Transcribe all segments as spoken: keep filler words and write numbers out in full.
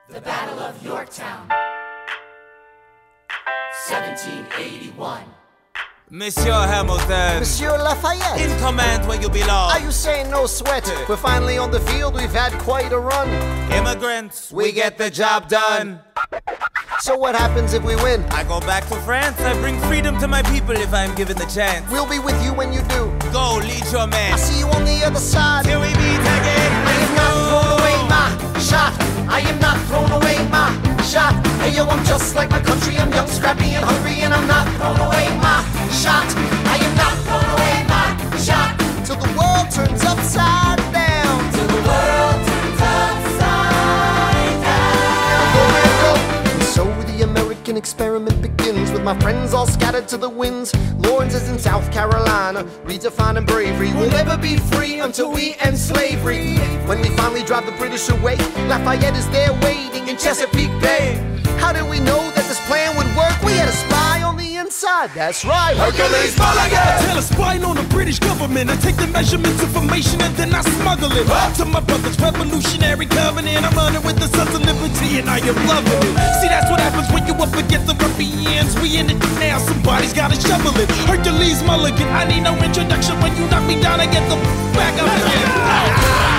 The Battle of Yorktown, seventeen eighty-one. Monsieur Hamilton, Monsieur Lafayette, in command where you belong. Are you saying no sweat? We're finally on the field, we've had quite a run. Immigrants, we get the job done. So what happens if we win? I go back to France, I bring freedom to my people if I'm given the chance. We'll be with you when you do. Go, lead your man. I'll see you on the other side. Till we meet again. I am not throwing away my shot. I am not throwing away my shot. Hey yo, I'm just like my country. I'm young, scrappy, and hungry, and I'm not throwing away my shot. I am not throwing away my shot. Till the world turns upside down. Till the world turns upside down. And so the American experiment begins, with my friends all scattered to the winds. Lawrence is in South Carolina, redefining bravery. We'll never be free until we end slavery. When we finally drive the British away, Lafayette is there waiting in Chesapeake Bay. How did we know that this plan would work? We had a spy on the inside, that's right. Hercules Mulligan! I tell a spy on the British government. I take the measurements, information, and then I smuggle it up to my brother's revolutionary covenant. I'm running with the Sons of Liberty, and I am loving it. See, that's what happens when you up against the ruffians. We in it now, somebody's gotta shovel it. Hercules Mulligan, I need no introduction. When you knock me down, I get the back up again.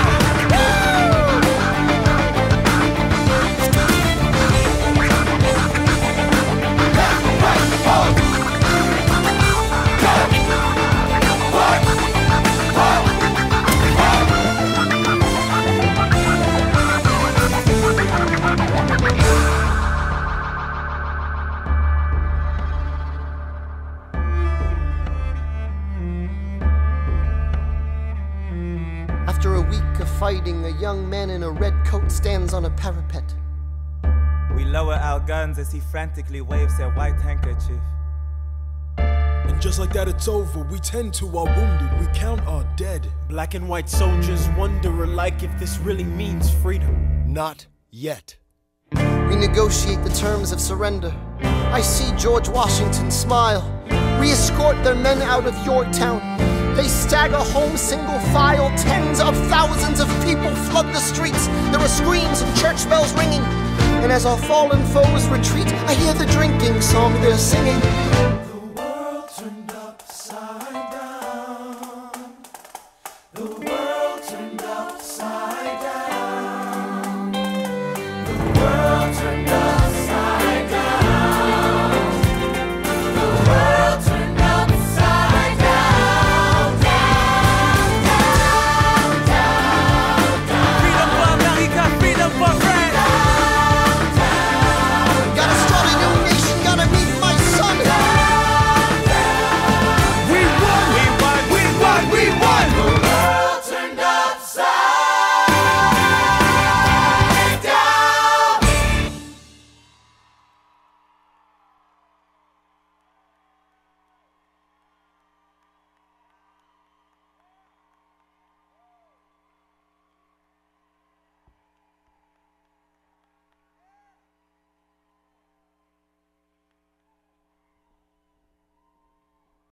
After a week of fighting, a young man in a red coat stands on a parapet. We lower our guns as he frantically waves their white handkerchief. And just like that, it's over. We tend to our wounded, we count our dead. Black and white soldiers wonder alike if this really means freedom. Not yet. We negotiate the terms of surrender. I see George Washington smile. We escort their men out of Yorktown. They stagger home single file. Tens of thousands of people flood the streets. There are screams and church bells ringing. And as our fallen foes retreat, I hear the drinking song they're singing.